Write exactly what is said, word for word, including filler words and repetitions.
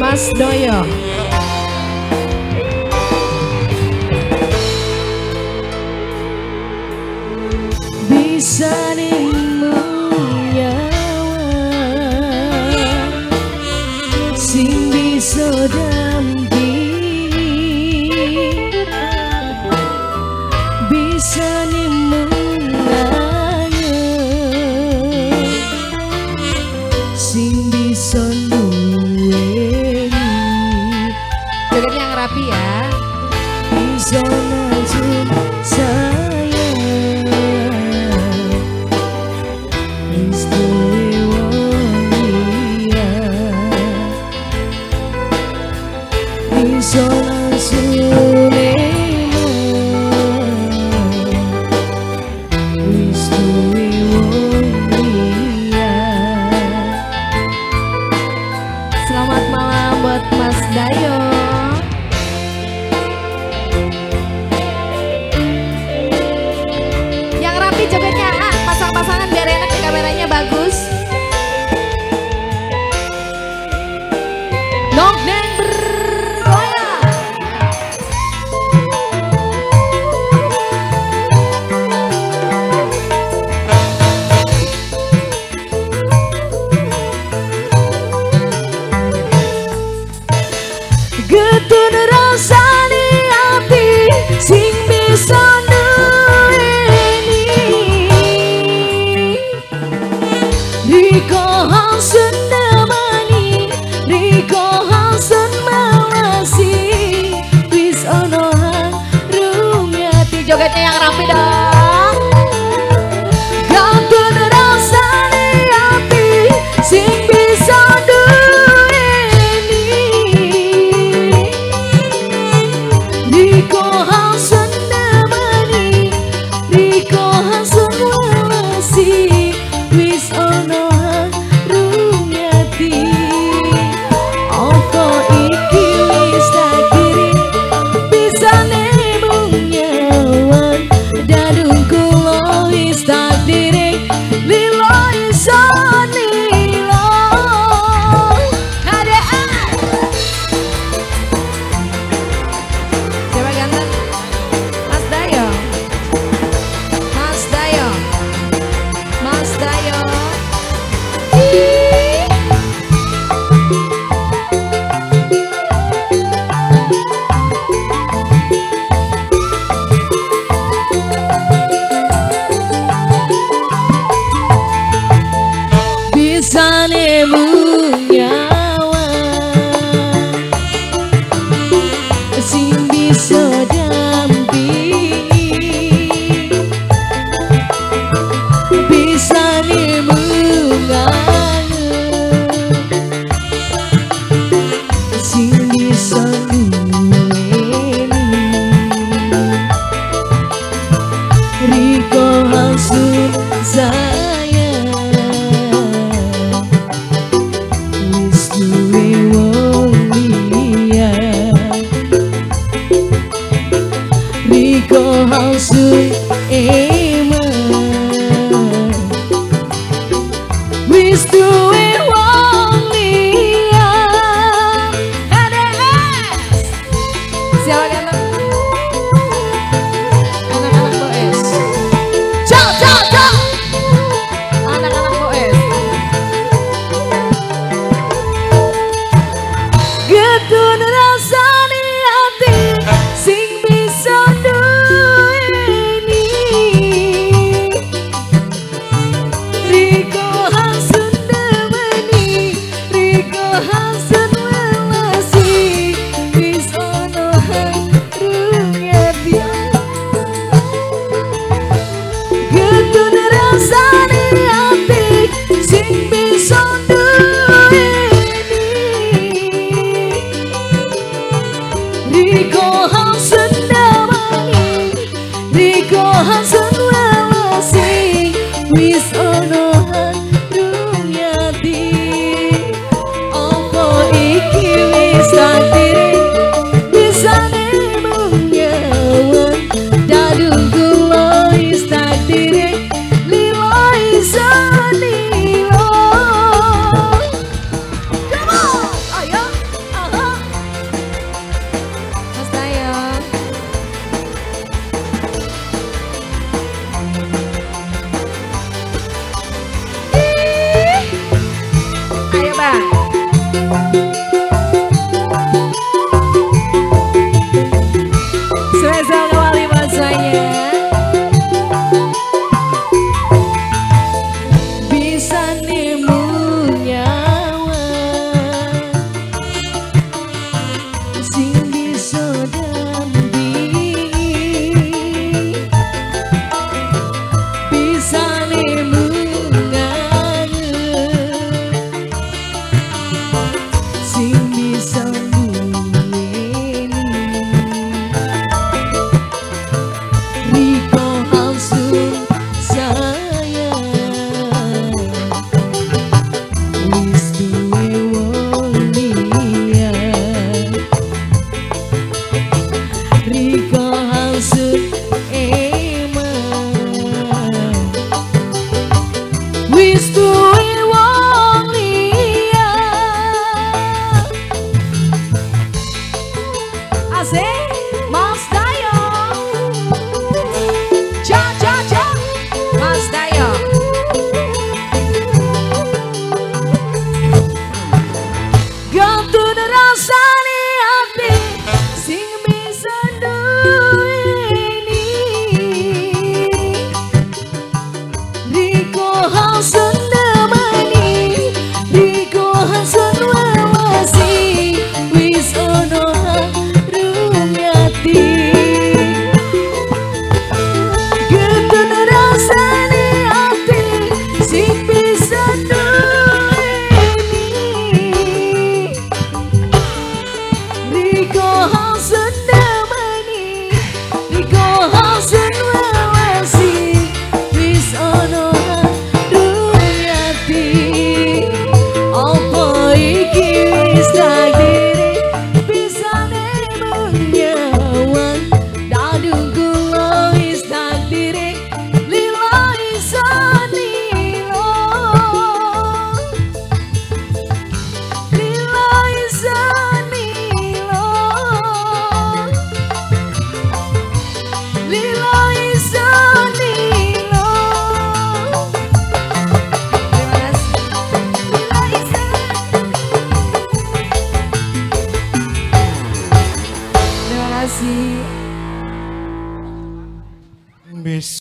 Mas Doyo. Bisa nimu nyawa sing bisa dampingi, bisa nimu ngayun sing bisa duweni. Jogetnya yang rapi ya. Bisa najun sayang wis duwe wong liya, bisa langsung wis duwe wong liya. Selamat malam buat Mas Dayo. Yang rapi jogetnya, ah, pasang-pasangan biar enak di kameranya bagus. Nongdeng bergoyang. kasih Mas Dayo. Ja, ja, ja. Mas Dayo. Gantun rasane ati sing bisa duweni. Riko hasun nemani, Riko hasun wawasi, wis ono rumyati. Gantun rasane ati sing bisa duweni. Riko hasun nemani, Riko hasun wawasi, wis ono rumyati. Apa iki wis takdire bisane menyawan. Dadung kula wis takdire lila isanilo, lila isanilo, lila isanilo. Terima kasih. Lila isan. Terima kasih. Bis